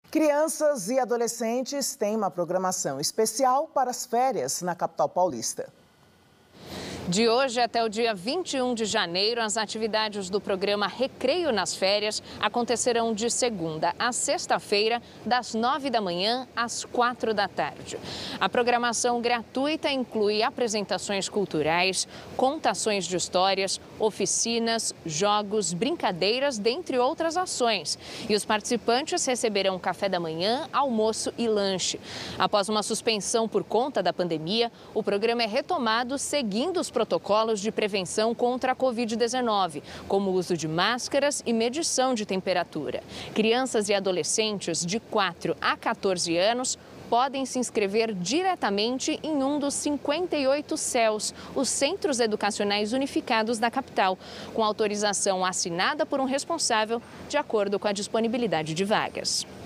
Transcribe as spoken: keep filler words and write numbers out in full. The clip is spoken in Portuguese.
Crianças e adolescentes têm uma programação especial para as férias na capital paulista. De hoje até o dia vinte e um de janeiro, as atividades do programa Recreio nas Férias acontecerão de segunda a sexta-feira, das nove da manhã às quatro da tarde. A programação gratuita inclui apresentações culturais, contações de histórias, oficinas, jogos, brincadeiras, dentre outras ações. E os participantes receberão café da manhã, almoço e lanche. Após uma suspensão por conta da pandemia, o programa é retomado seguindo os protocolos de prevenção contra a covid dezenove, como o uso de máscaras e medição de temperatura. Crianças e adolescentes de quatro a quatorze anos podem se inscrever diretamente em um dos cinquenta e oito C E Us, os Centros Educacionais Unificados da capital, com autorização assinada por um responsável de acordo com a disponibilidade de vagas.